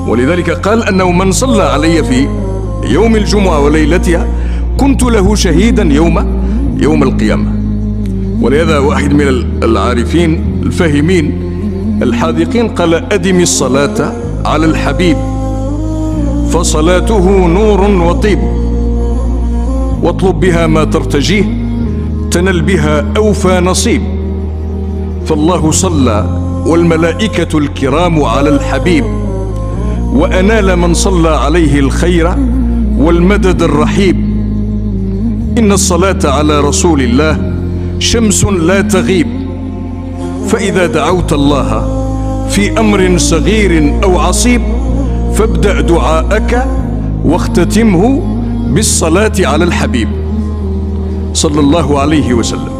ولذلك قال أنه من صلى علي في يوم الجمعة وليلتها كنت له شهيدا يوم القيامة. ولهذا واحد من العارفين الفاهمين الحاذقين قال: أدم الصلاة على الحبيب فصلاته نور وطيب، واطلب بها ما ترتجيه تنل بها أوفى نصيب. فالله صلى والملائكة الكرام على الحبيب، وأنال من صلى عليه الخير والمدد الرحيب. إن الصلاة على رسول الله شمس لا تغيب، فإذا دعوت الله في أمر صغير أو عصيب فابدأ دعاءك واختتمه بالصلاة على الحبيب صلى الله عليه وسلم.